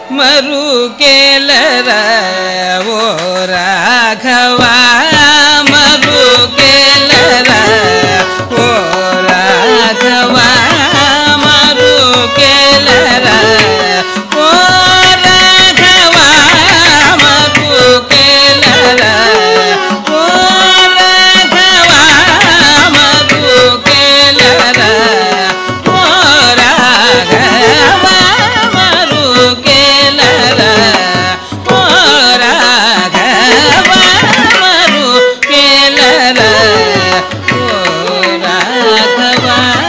ಮರುಕೇಲರ ಓ ರಾಘವ ಮರುಕೇಲರ ಓ ರಾಘವ ಮರುಕೇಲರ ಓ ರಾಘವ ಮರುಕೇಲರ ಓ ರಾಘವ ಮರುಕೇಲರ ಓ ರಾಘವ ಮರುಕೇಲರ ಓ ರಾಘವ ಮರುಕೇಲರ ಓ ರಾಘವ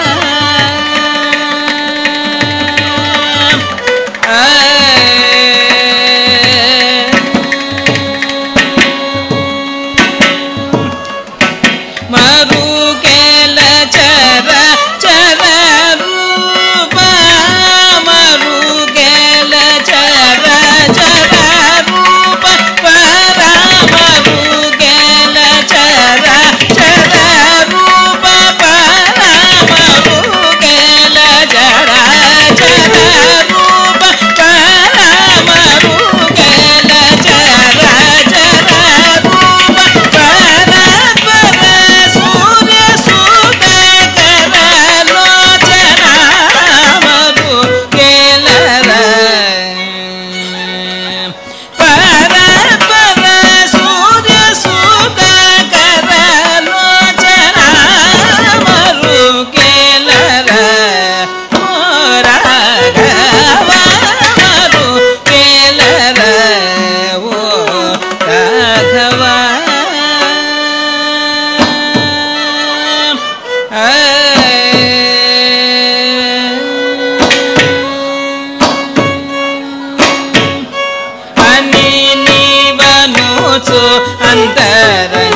ಮರುಕೇಲ ಚರ ಚರ ರೂಪ ಮರುಕೇಲ ಚರ ಚರ ರೂಪ ಪರ ಮರುಕೇಲ ಚರ ಚರ ರೂಪ ಪರ ಮರುಕೇಲ ಚರ ಚರ ರೂಪ ಪರ ಮರುಕೇಲ ಚರ ಚರ ರೂಪ ಪರ ಪರ ಸೂರ್ಯ ಸುತ ಕರ ಲೋಚನ ಮರುಕೇಲರ ಪರ ಪರ ಸೂರ್ಯ ಸುತ ಕರ ಲೋಚನ ಮರುಕೇಲರ ಓ ರಾಘವ ಮರುಕೇಲರ ಓ ರಾಘವ ಹನಿ ನೀವನು ಅಂತರಂಗ